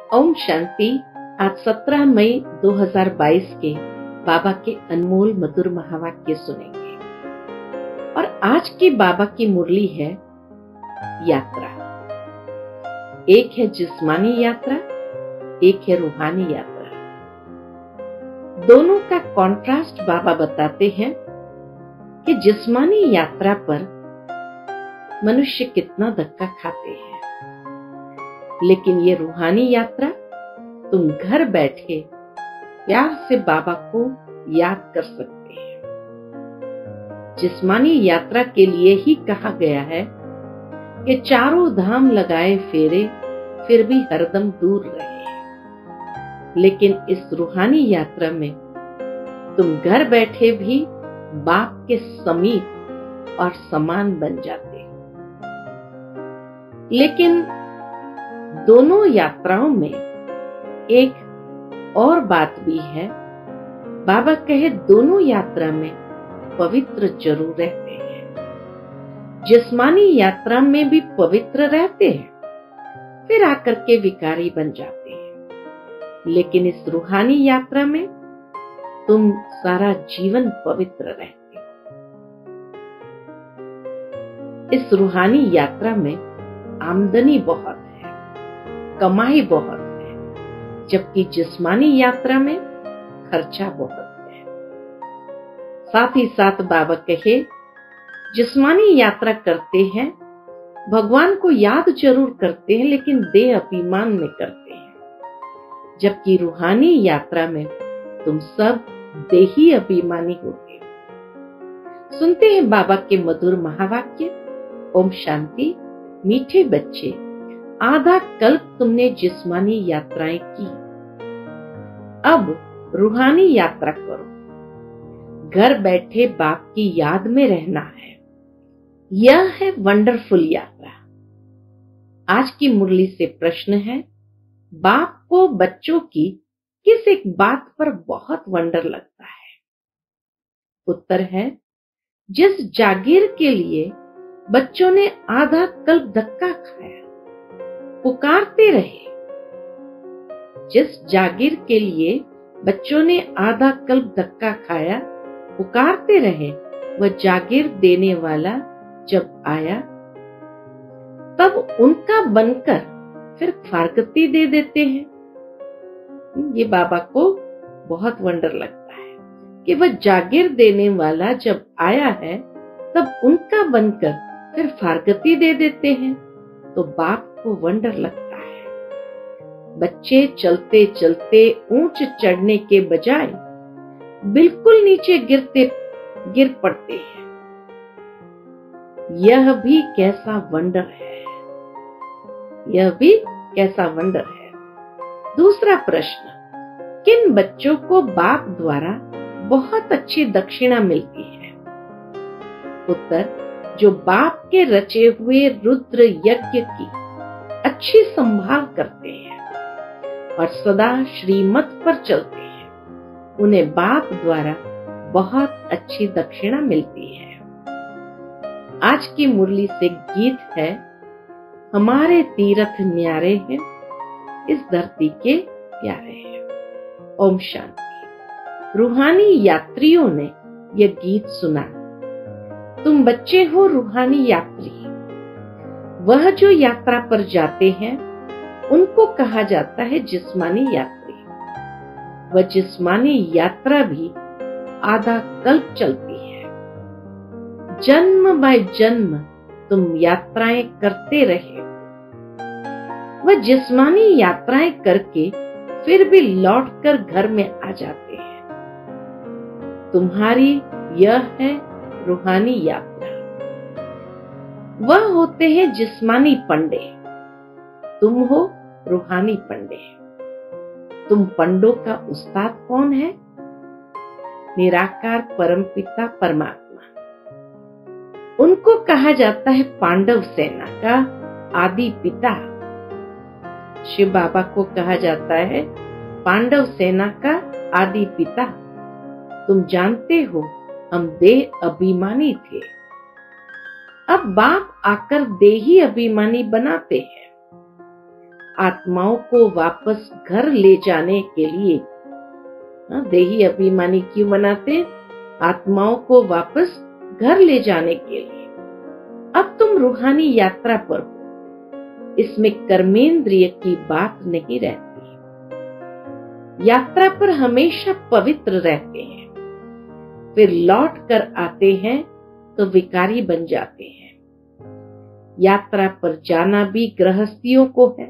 ओम शांति। आज 17 मई 2022 के बाबा के अनमोल मधुर महावाक्य सुनेंगे। और आज की बाबा की मुरली है यात्रा। एक है जिस्मानी यात्रा, एक है रूहानी यात्रा। दोनों का कॉन्ट्रास्ट बाबा बताते हैं कि जिस्मानी यात्रा पर मनुष्य कितना धक्का खाते हैं, लेकिन ये रूहानी यात्रा तुम घर बैठे प्यार से बाबा को याद कर सकते हैं। जिस्मानी यात्रा के लिए ही कहा गया है कि चारों धाम लगाए फेरे फिर भी हरदम दूर रहे। लेकिन इस रूहानी यात्रा में तुम घर बैठे भी बाप के समीप और समान बन जाते हो। लेकिन दोनों यात्राओं में एक और बात भी है। बाबा कहे दोनों यात्रा में पवित्र जरूर रहते हैं। जिस्मानी यात्रा में भी पवित्र रहते हैं, फिर आकर के विकारी बन जाते हैं। लेकिन इस रूहानी यात्रा में तुम सारा जीवन पवित्र रहते हो। इस रूहानी यात्रा में आमदनी बहुत है, कमाई बहुत है, जबकि जिस्मानी यात्रा में खर्चा बहुत है। साथ ही साथ बाबा कहे जिस्मानी यात्रा करते हैं, भगवान को याद जरूर करते हैं, लेकिन देह अभिमान में करते हैं। जबकि रूहानी यात्रा में तुम सब देही अभिमानी होते हो। सुनते हैं बाबा के मधुर महावाक्य। ओम शांति। मीठे बच्चे, आधा कल्प तुमने जिस्मानी यात्राएं की, अब रूहानी यात्रा करो। घर बैठे बाप की याद में रहना है। यह है वंडरफुल यात्रा। आज की मुरली से प्रश्न है, बाप को बच्चों की किस एक बात पर बहुत वंडर लगता है? उत्तर है, जिस जागीर के लिए बच्चों ने आधा कल्प धक्का खाया, पुकारते रहे। जिस जागीर के लिए बच्चों ने आधा कल्प धक्का खाया, पुकारते रहे, वह जागीर देने वाला जब आया, तब उनका बनकर फिर फारगती दे देते हैं। ये बाबा को बहुत वंडर लगता है कि वह जागीर देने वाला जब आया है, तब उनका बनकर फिर फारगती दे देते हैं। तो बाप को वंडर लगता है। बच्चे चलते चलते ऊंच चढ़ने के बजाय बिल्कुल नीचे गिर पड़ते हैं। यह भी कैसा वंडर है, यह भी कैसा वंडर है। दूसरा प्रश्न, किन बच्चों को बाप द्वारा बहुत अच्छी दक्षिणा मिलती है? उत्तर, जो बाप के रचे हुए रुद्र यज्ञ की अच्छी संभाल करते हैं और सदा श्रीमत पर चलते हैं, उन्हें बाप द्वारा बहुत अच्छी दक्षिणा मिलती है। आज की मुरली से गीत है, हमारे तीर्थ न्यारे हैं, इस धरती के प्यारे हैं। ओम शांति। रूहानी यात्रियों ने यह गीत सुना। तुम बच्चे हो रूहानी यात्री। वह जो यात्रा पर जाते हैं, उनको कहा जाता है जिस्मानी यात्री। वह जिस्मानी यात्रा भी आधा कल्प चलती है। जन्म बाय जन्म तुम यात्राएं करते रहे। वह जिस्मानी यात्राएं करके फिर भी लौटकर घर में आ जाते हैं। तुम्हारी यह है रूहानी यात्रा। वह होते हैं जिस्मानी पंडे, तुम हो रूहानी पंडे। तुम पंडों का उस्ताद कौन है? निराकार परमपिता परमात्मा। उनको कहा जाता है पांडव सेना का आदि पिता। शिव बाबा को कहा जाता है पांडव सेना का आदि पिता। तुम जानते हो हम देह अभिमानी थे, अब बाप आकर देही अभिमानी बनाते हैं। आत्माओं को वापस घर ले जाने के लिए। देही अभिमानी क्यों बनाते? आत्माओं को वापस घर ले जाने के लिए। अब तुम रूहानी यात्रा पर हो, इसमें कर्मेंद्रिय की बात नहीं रहती। यात्रा पर हमेशा पवित्र रहते हैं, फिर लौट कर आते हैं तो विकारी बन जाते हैं। यात्रा पर जाना भी गृहस्थियों को है।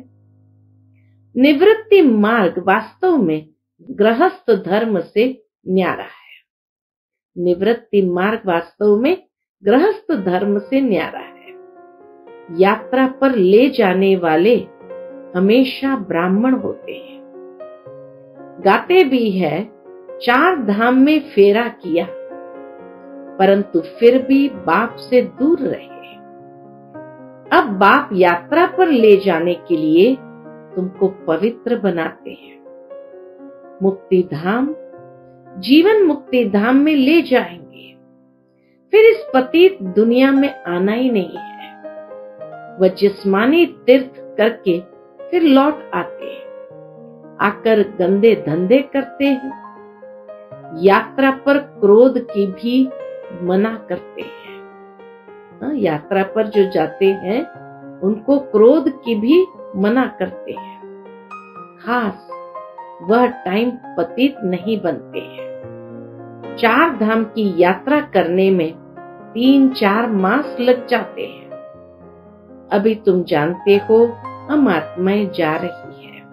निवृत्ति मार्ग वास्तव में गृहस्थ धर्म से न्यारा है। निवृत्ति मार्ग वास्तव में गृहस्थ धर्म से न्यारा है। यात्रा पर ले जाने वाले हमेशा ब्राह्मण होते हैं। गाते भी है, 4 धाम में फेरा किया, परंतु फिर भी बाप से दूर रहे। अब बाप यात्रा पर ले जाने के लिए तुमको पवित्र बनाते हैं। मुक्ति धाम, जीवन मुक्ति धाम में ले जाएंगे। फिर इस पतित दुनिया में आना ही नहीं है। वह जिस्मानी तीर्थ करके फिर लौट आते हैं, आकर गंदे धंधे करते हैं। यात्रा पर क्रोध की भी मना करते हैं। यात्रा पर जो जाते हैं उनको क्रोध की भी मना करते हैं। खास वह टाइम पतित नहीं बनते हैं। 4 धाम की यात्रा करने में 3-4 मास लग जाते हैं। अभी तुम जानते हो हम आत्माएं जा रही है।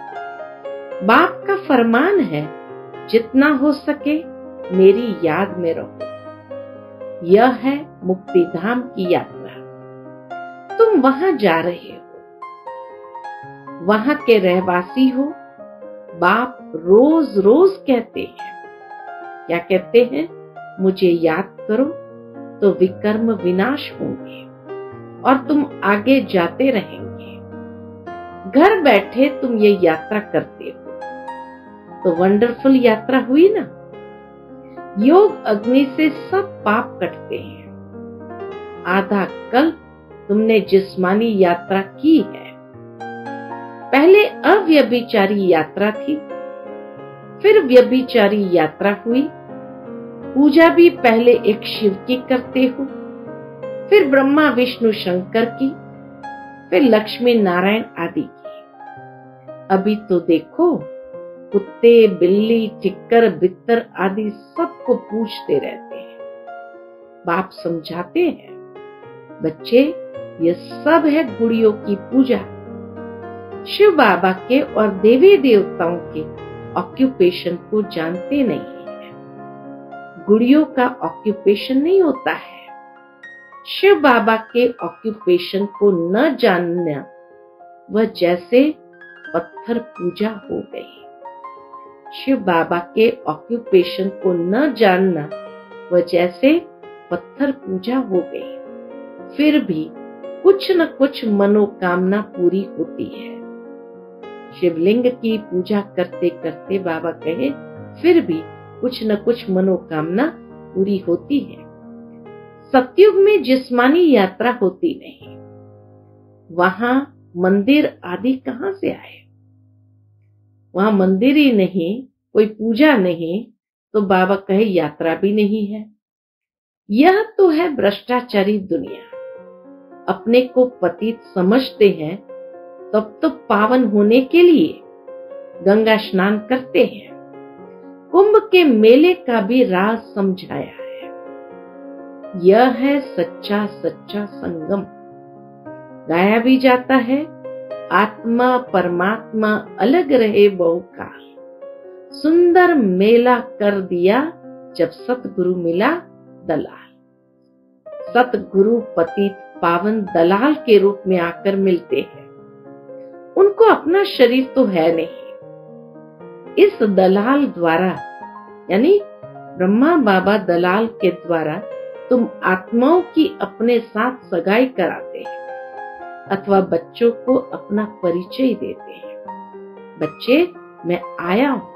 बाप का फरमान है, जितना हो सके मेरी याद में रहो। यह है मुक्ति धाम की यात्रा। तुम वहां जा रहे हो, वहां के रहवासी हो। बाप रोज रोज कहते हैं, क्या कहते हैं? मुझे याद करो तो विकर्म विनाश होंगे और तुम आगे जाते रहेंगे। घर बैठे तुम ये यात्रा करते हो तो वंडरफुल यात्रा हुई ना। योग अग्नि से सब पाप कटते हैं। आधा कल्प तुमने जिस्मानी यात्रा की है। पहले अव्यभिचारी यात्रा थी, फिर व्यभिचारी यात्रा हुई। पूजा भी पहले एक शिव की करते हो, फिर ब्रह्मा विष्णु शंकर की, फिर लक्ष्मी नारायण आदि की। अभी तो देखो, कुत्ते बिल्ली टिक्कर बित्तर आदि सबको पूजते रहते हैं। बाप समझाते हैं, बच्चे ये सब है गुड़ियों की पूजा। शिव बाबा के और देवी देवताओं के ऑक्यूपेशन को जानते नहीं है। गुड़ियों का ऑक्यूपेशन नहीं होता है। शिव बाबा के ऑक्यूपेशन को न जानना वह जैसे पत्थर पूजा हो गई। शिव बाबा के ऑक्यूपेशन को न जानना वह जैसे पत्थर पूजा हो गई। फिर भी कुछ न कुछ मनोकामना पूरी होती है। शिवलिंग की पूजा करते करते बाबा कहे, फिर भी कुछ न कुछ मनोकामना पूरी होती है। सतयुग में जिस्मानी यात्रा होती नहीं। वहां मंदिर आदि कहां से आए? वहां मंदिर ही नहीं, कोई पूजा नहीं, तो बाबा कहे यात्रा भी नहीं है। यह तो है भ्रष्टाचारी दुनिया। अपने को पतित समझते हैं, तब तो पावन होने के लिए गंगा स्नान करते हैं। कुंभ के मेले का भी राज समझाया है। यह है सच्चा सच्चा संगम। गाया भी जाता है, आत्मा परमात्मा अलग रहे बहुकाल। सुंदर मेला कर दिया जब सतगुरु मिला दलाल। सतगुरु पतित पावन दलाल के रूप में आकर मिलते हैं। उनको अपना शरीर तो है नहीं। इस दलाल द्वारा, यानी ब्रह्मा बाबा दलाल के द्वारा तुम आत्माओं की अपने साथ सगाई कराते हैं अथवा बच्चों को अपना परिचय देते हैं। बच्चे, मैं आया हूं,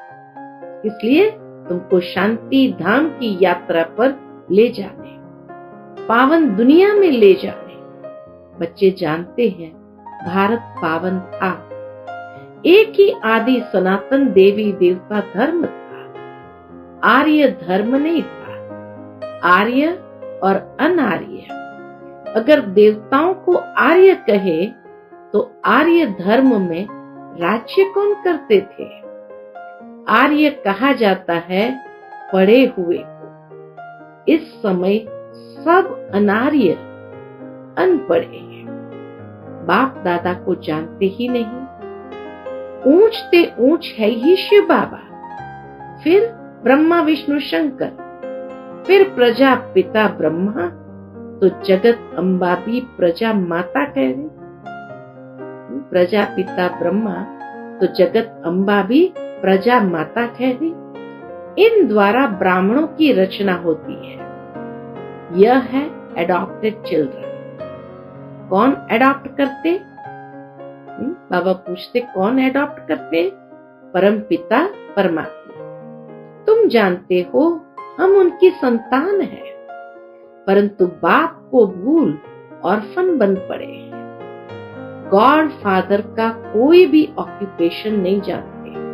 इसलिए तुमको शांति धाम की यात्रा पर ले जाने, पावन दुनिया में ले जाने। बच्चे जानते हैं भारत पावन था। एक ही आदि सनातन देवी देवता धर्म था। आर्य धर्म नहीं था। आर्य और अनार्य। अगर देवताओं को आर्य कहे तो आर्य धर्म में राज्य कौन करते थे? आर्य कहा जाता है पढ़े हुए को। इस समय सब अनार्य अनपढ़े हैं, बाप दादा को जानते ही नहीं। ऊंचते ऊंच है ही शिव बाबा, फिर ब्रह्मा विष्णु शंकर, फिर प्रजा पिता ब्रह्मा, तो जगत अम्बा भी प्रजा माता कह रही। प्रजा पिता ब्रह्मा तो जगत अम्बा भी प्रजा माता कह रही। इन द्वारा ब्राह्मणों की रचना होती है। यह है एडॉप्टेड चिल्ड्रन। कौन एडॉप्ट करते? बाबा पूछते कौन एडॉप्ट करते? परम पिता परमात्मा। तुम जानते हो हम उनकी संतान हैं, परंतु बाप को भूल ऑर्फन बन पड़े हैं। गॉड फादर का कोई भी ऑक्यूपेशन नहीं जानते।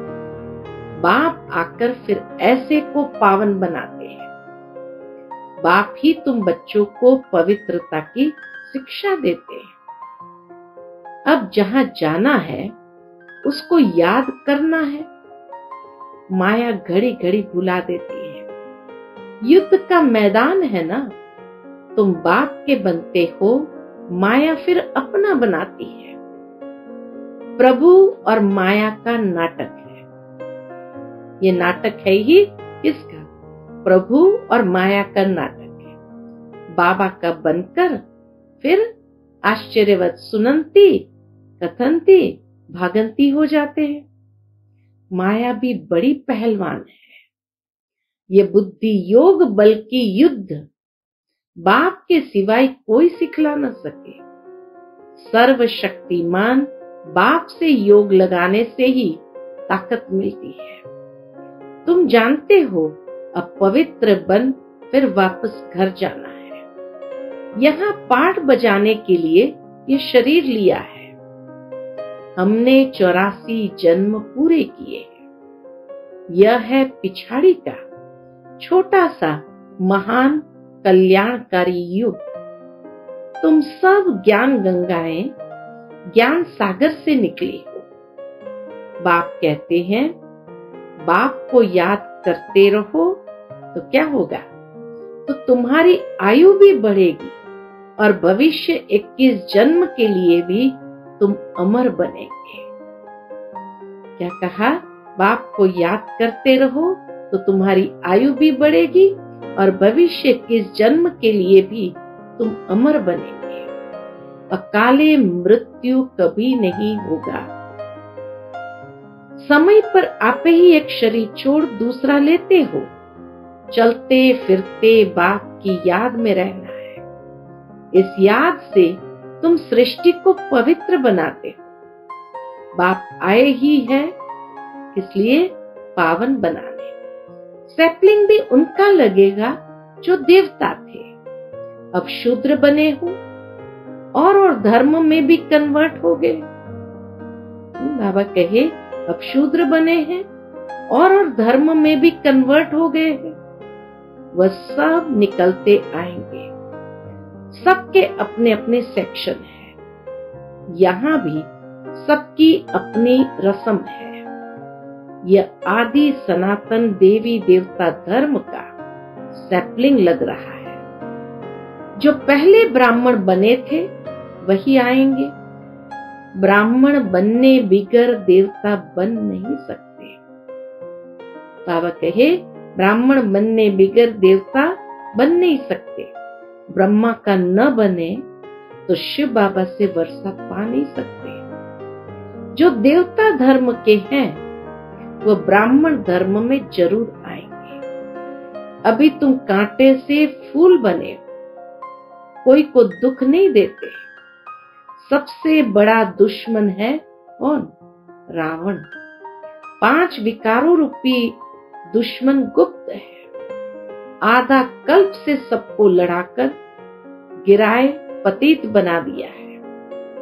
बाप आकर फिर ऐसे को पावन बनाते हैं। बाप ही तुम बच्चों को पवित्रता की शिक्षा देते हैं। अब जहां जाना है उसको याद करना है। माया घड़ी घड़ी भुला देती है। युद्ध का मैदान है ना, तुम बाप के बनते हो, माया फिर अपना बनाती है। प्रभु और माया का नाटक है। ये नाटक है ही किसका? प्रभु और माया का नाटक है। बाबा का बनकर फिर आश्चर्यवत सुनंती कथनती भागंती हो जाते हैं। माया भी बड़ी पहलवान है। ये बुद्धि योग बल की युद्ध बाप के सिवाय कोई सिखला न सके। सर्वशक्तिमान बाप से योग लगाने से ही ताकत मिलती है। तुम जानते हो अब पवित्र बन फिर वापस घर जाना है। यहाँ पाठ बजाने के लिए ये शरीर लिया है। हमने 84 जन्म पूरे किए हैं। यह है पिछाड़ी का छोटा सा महान कल्याणकारी युग। तुम सब ज्ञान गंगाएं ज्ञान सागर से निकले हो। बाप कहते हैं बाप को याद करते रहो तो क्या होगा? तो तुम्हारी आयु भी बढ़ेगी और भविष्य 21 जन्म के लिए भी तुम अमर बनेंगे। क्या कहा? बाप को याद करते रहो तो तुम्हारी आयु भी बढ़ेगी और भविष्य 21 जन्म के लिए भी तुम अमर बनेंगे। अकाले मृत्यु कभी नहीं होगा। समय पर आप ही एक शरीर छोड़ दूसरा लेते हो। चलते फिरते बाप की याद में रहना है। इस याद से तुम सृष्टि को पवित्र बनाते हो। बाप आए ही है इसलिए पावन बनाने। सैपलिंग भी उनका लगेगा जो देवता थे, अब शूद्र बने हो और धर्म में भी कन्वर्ट हो गए। बाबा कहे अब शूद्र बने हैं और धर्म में भी कन्वर्ट हो गए हैं। वह सब निकलते आएंगे। सबके अपने अपने सेक्शन है। यहाँ भी सबकी अपनी रस्म है। यह आदि सनातन देवी देवता धर्म का सैपलिंग लग रहा है। जो पहले ब्राह्मण बने थे वही आएंगे। ब्राह्मण बनने बिगर देवता बन नहीं सकते। बाबा कहे ब्राह्मण बनने बिगर देवता बन नहीं सकते। ब्रह्मा का न बने तो शिव बाबा से वर्षा पा नहीं सकते। जो देवता धर्म के हैं वो ब्राह्मण धर्म में जरूर आएंगे। अभी तुम कांटे से फूल बने हो, कोई को दुख नहीं देते। सबसे बड़ा दुश्मन है कौन? रावण। 5 विकारों रूपी दुश्मन गुप्त है। आधा कल्प से सबको लड़ाकर गिराए पतित बना दिया है।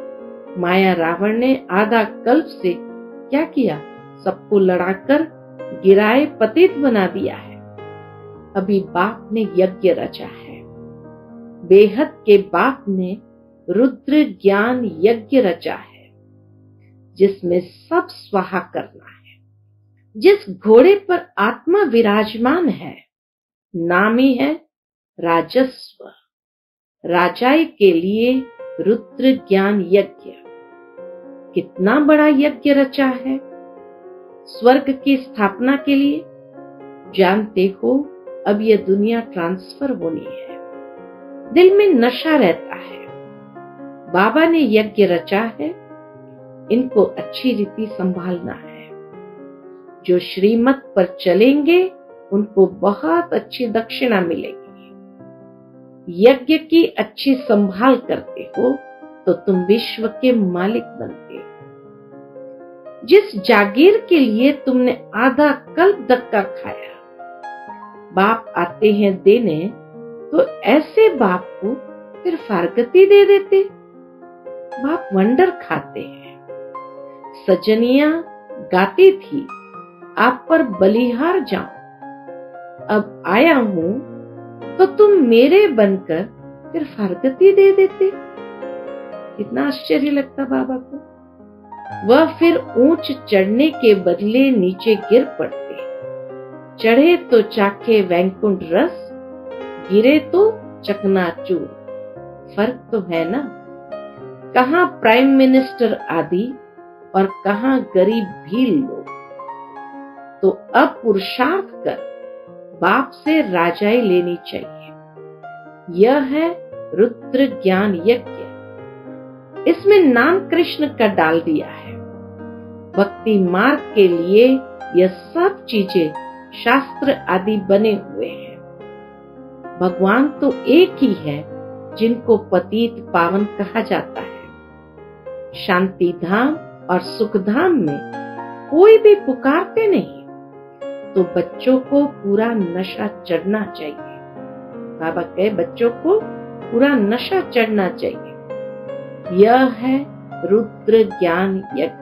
माया रावण ने आधा कल्प से क्या किया? सबको लड़ाकर गिराए पतित बना दिया है। अभी बाप ने यज्ञ रचा है। बेहद के बाप ने रुद्र ज्ञान यज्ञ रचा है, जिसमें सब स्वाहा करना है। जिस घोड़े पर आत्मा विराजमान है, नाम ही है राजस्व। राजाई के लिए रुद्र ज्ञान यज्ञ। कितना बड़ा यज्ञ रचा है स्वर्ग की स्थापना के लिए। जानते हो, अब यह दुनिया ट्रांसफर होनी है। दिल में नशा रहता है। बाबा ने यज्ञ रचा है, इनको अच्छी रीति संभालना है। जो श्रीमत पर चलेंगे उनको बहुत अच्छी दक्षिणा मिलेगी। यज्ञ की अच्छी संभाल करते हो तो तुम विश्व के मालिक बनते हो। जिस जागीर के लिए तुमने आधा कल्प धक्का खाया, बाप आते हैं देने, तो ऐसे बाप को फिर फारगती दे देते। बाप वंडर खाते हैं। सजनिया गाती थी, आप पर बलिहार जाऊं। अब आया हूं तो तुम मेरे बनकर फिर फारगती दे देते। कितना आश्चर्य लगता बाबा को। वह फिर ऊंच चढ़ने के बदले नीचे गिर पड़ते। चढ़े तो चाखे वैकुंठ रस, गिरे तो चकनाचूर। फर्क तो है ना। कहां प्राइम मिनिस्टर आदि और कहां गरीब भी लोग। तो अब पुरुषार्थ कर बाप से राजाई लेनी चाहिए। यह है रुद्र ज्ञान यज्ञ। इसमें नाम कृष्ण का डाल दिया है। भक्ति मार्ग के लिए यह सब चीजें शास्त्र आदि बने हुए हैं। भगवान तो एक ही है जिनको पतित पावन कहा जाता है। शांति धाम और सुख धाम में कोई भी पुकारते नहीं, तो बच्चों को पूरा नशा चढ़ना चाहिए। बाबा कहे बच्चों को पूरा नशा चढ़ना चाहिए। यह है रुद्र ज्ञान यज्ञ।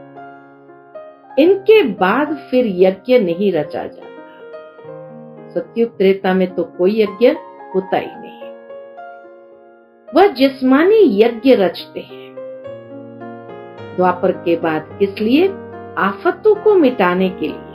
इनके बाद फिर यज्ञ नहीं रचा जाता। सतयुग त्रेता में तो कोई यज्ञ होता ही नहीं। वह जिस्मानी यज्ञ रचते हैं। द्वापर के बाद किस लिए? आफतों को मिटाने के लिए।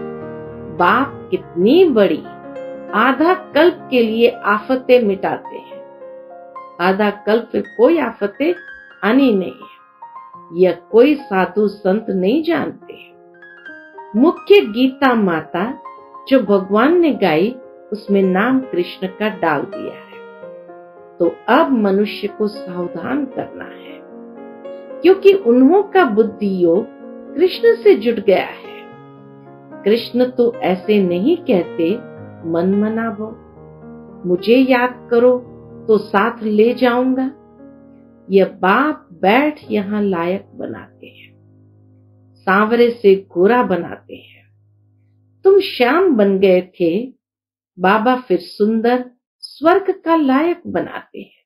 बाप कितनी बड़ी आधा कल्प के लिए आफतें मिटाते हैं। आधा कल्प में कोई आफतें आनी नहीं है। यह कोई साधु संत नहीं जानते। मुख्य गीता माता जो भगवान ने गाई, उसमें नाम कृष्ण का डाल दिया है। तो अब मनुष्य को सावधान करना है, क्योंकि उन्हों का बुद्धि योग कृष्ण से जुड़ गया है। कृष्ण तो ऐसे नहीं कहते मन मनावो, मुझे याद करो तो साथ ले जाऊंगा। यह बाप बैठ यहाँ लायक बनाते हैं, सांवरे से गोरा बनाते हैं। तुम श्याम बन गए थे, बाबा फिर सुंदर स्वर्ग का लायक बनाते हैं।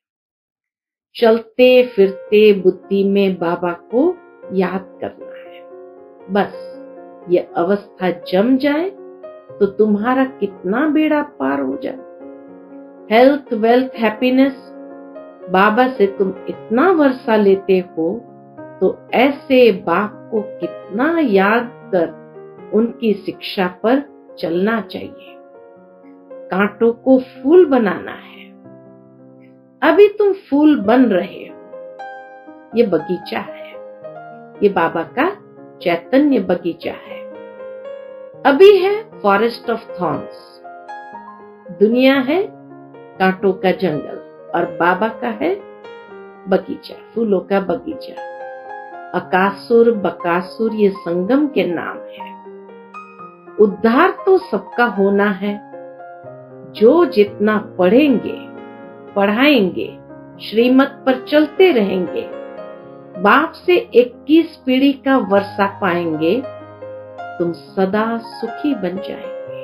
चलते फिरते बुद्धि में बाबा को याद करना है। बस ये अवस्था जम जाए तो तुम्हारा कितना बेड़ा पार हो जाए। हेल्थ, वेल्थ, हैप्पीनेस, बाबा से तुम इतना वर्षा लेते हो, तो ऐसे बाप को कितना याद कर उनकी शिक्षा पर चलना चाहिए। कांटों को फूल बनाना है। अभी तुम फूल बन रहे हो। ये बगीचा है, ये बाबा का चैतन्य बगीचा है। अभी है फॉरेस्ट ऑफ थॉर्न्स। दुनिया है कांटों का जंगल और बाबा का है बगीचा, फूलों का बगीचा। अकासुर बकासुर ये संगम के नाम है। उद्धार तो सबका होना है। जो जितना पढ़ेंगे, पढ़ाएंगे, श्रीमत पर चलते रहेंगे, बाप से 21 पीढ़ी का वर्षा पाएंगे, तुम सदा सुखी बन जाएंगे।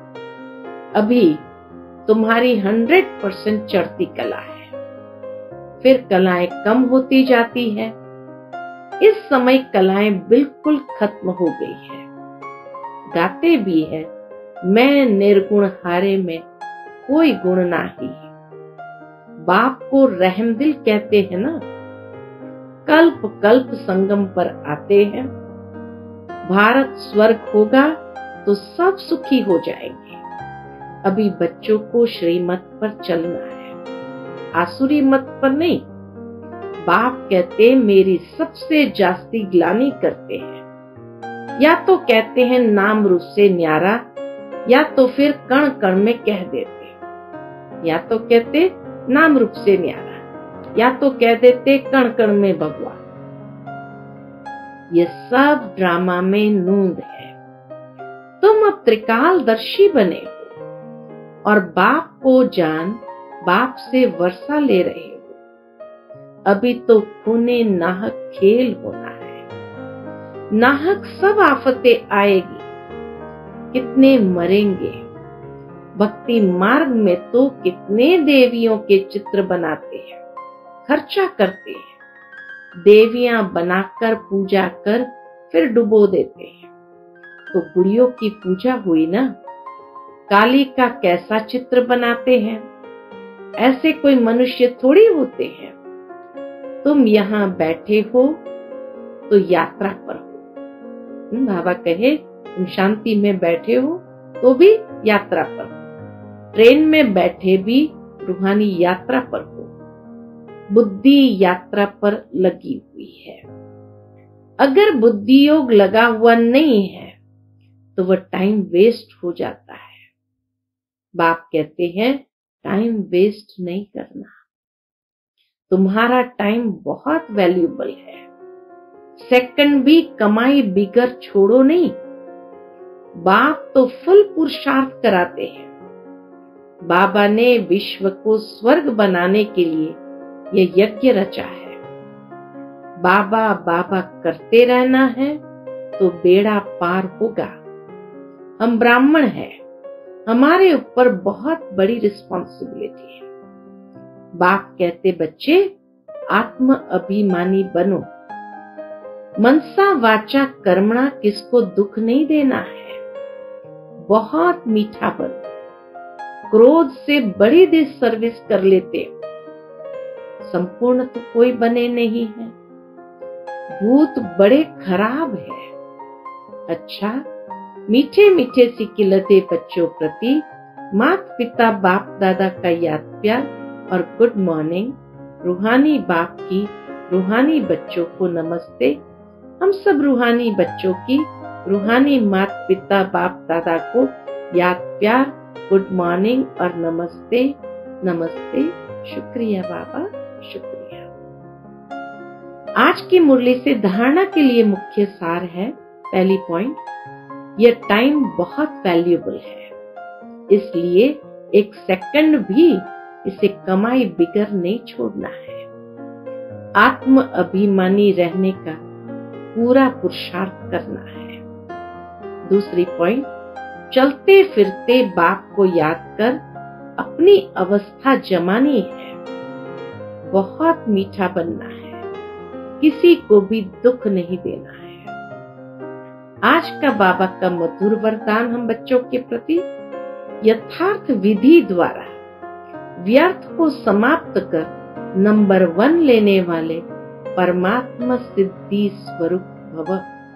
अभी तुम्हारी 100% चढ़ती कला है, फिर कलाएं कम होती जाती है, इस समय कलाएं बिल्कुल खत्म हो गई है। गाते भी है, मैं निर्गुण हारे में कोई गुण नाही। बाप को रहमदिल कहते हैं ना। कल्प कल्प संगम पर आते हैं। भारत स्वर्ग होगा तो सब सुखी हो जाएंगे। अभी बच्चों को श्रीमत पर चलना है, आसुरी मत पर नहीं। बाप कहते मेरी सबसे जास्ती ग्लानि करते हैं। या तो कहते हैं नाम रूप से न्यारा, या तो फिर कण कण में कह देते। या तो कहते नाम रूप से न्यारा, या तो कह देते कण कण में भगवान। ये सब ड्रामा में नूंद है। तुम अब त्रिकालदर्शी बने हो और बाप को जान बाप से वर्षा ले रहे हो। अभी तो खूने नाहक खेल होना है। नाहक सब आफतें आएगी, कितने मरेंगे। भक्ति मार्ग में तो कितने देवियों के चित्र बनाते हैं, खर्चा करते हैं। देवियां बनाकर पूजा कर फिर डुबो देते हैं। तो गुड़ियों की पूजा हुई ना। काली का कैसा चित्र बनाते हैं, ऐसे कोई मनुष्य थोड़ी होते हैं। तुम यहाँ बैठे हो तो यात्रा पर हो। बाबा कहे तुम शांति में बैठे हो तो भी यात्रा पर हो। ट्रेन में बैठे भी रूहानी यात्रा पर हो। बुद्धि यात्रा पर लगी हुई है। अगर बुद्धि योग लगा हुआ नहीं है तो वह टाइम वेस्ट हो जाता है। बाप कहते हैं टाइम वेस्ट नहीं करना। तुम्हारा टाइम बहुत वैल्यूबल है। सेकंड भी कमाई बिगर छोड़ो नहीं। बाप तो फुल पुरुषार्थ कराते हैं। बाबा ने विश्व को स्वर्ग बनाने के लिए यह यज्ञ रचा है। बाबा बाबा करते रहना है तो बेड़ा पार होगा। हम ब्राह्मण हैं, हमारे ऊपर बहुत बड़ी रिस्पॉन्सिबिलिटी है। बाप कहते बच्चे आत्म अभिमानी बनो। मनसा वाचा कर्मणा किसको दुख नहीं देना है। बहुत मीठा बनो। क्रोध से बड़ी डिससर्विस कर लेते। संपूर्ण तो कोई बने नहीं है। भूत बड़े खराब है। अच्छा, मीठे मीठे सिकिलते बच्चों प्रति माता पिता बाप दादा का याद प्यार और गुड मॉर्निंग। रूहानी बाप की रूहानी बच्चों को नमस्ते। हम सब रूहानी बच्चों की रूहानी माता पिता बाप दादा को याद प्यार, गुड मॉर्निंग और नमस्ते। नमस्ते। शुक्रिया बाबा, शुक्रिया। आज की मुरली से धारणा के लिए मुख्य सार है। पहली पॉइंट, यह टाइम बहुत वैल्यूएबल है, इसलिए एक सेकंड भी इसे कमाई बिगर नहीं छोड़ना है। आत्म अभिमानी रहने का पूरा पुरुषार्थ करना है। दूसरी पॉइंट, चलते फिरते बाप को याद कर अपनी अवस्था जमानी है। बहुत मीठा बनना है, किसी को भी दुख नहीं देना है। आज का बाबा का मधुर वरदान हम बच्चों के प्रति, यथार्थ विधि द्वारा व्यर्थ को समाप्त कर नंबर 1 लेने वाले परमात्मा सिद्धि स्वरूप भव।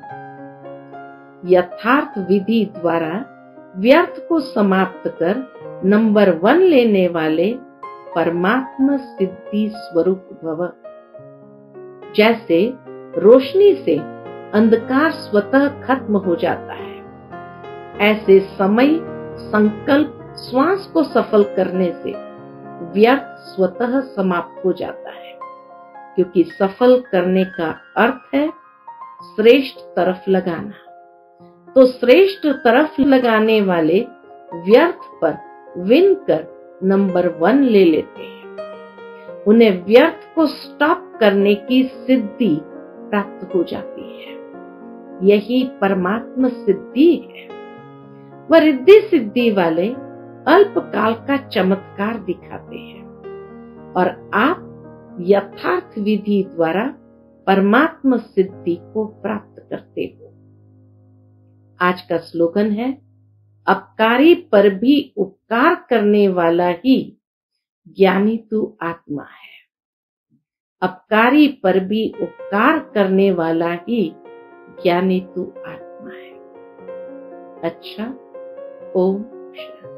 यथार्थ विधि द्वारा व्यर्थ को समाप्त कर नंबर 1 लेने वाले परमात्मा सिद्धि स्वरूप भव। जैसे रोशनी से अंधकार स्वतः खत्म हो जाता है, ऐसे समय संकल्प श्वास को सफल करने से व्यर्थ स्वतः समाप्त हो जाता है। क्योंकि सफल करने का अर्थ है श्रेष्ठ तरफ लगाना। तो श्रेष्ठ तरफ लगाने वाले व्यर्थ पर विन कर नंबर 1 ले लेते हैं। उन्हें व्यर्थ को स्टॉप करने की सिद्धि प्राप्त हो जाती है। यही परमात्मा सिद्धि है। वह रिद्धि सिद्धि वाले अल्पकाल का चमत्कार दिखाते हैं और आप यथार्थ विधि द्वारा परमात्म सिद्धि को प्राप्त करते हो। आज का स्लोगन है, अपकारी पर भी उपकार करने वाला ही ज्ञानी तू आत्मा है। अपकारी पर भी उपकार करने वाला ही ज्ञानी तू आत्मा है। अच्छा, ओम शांति।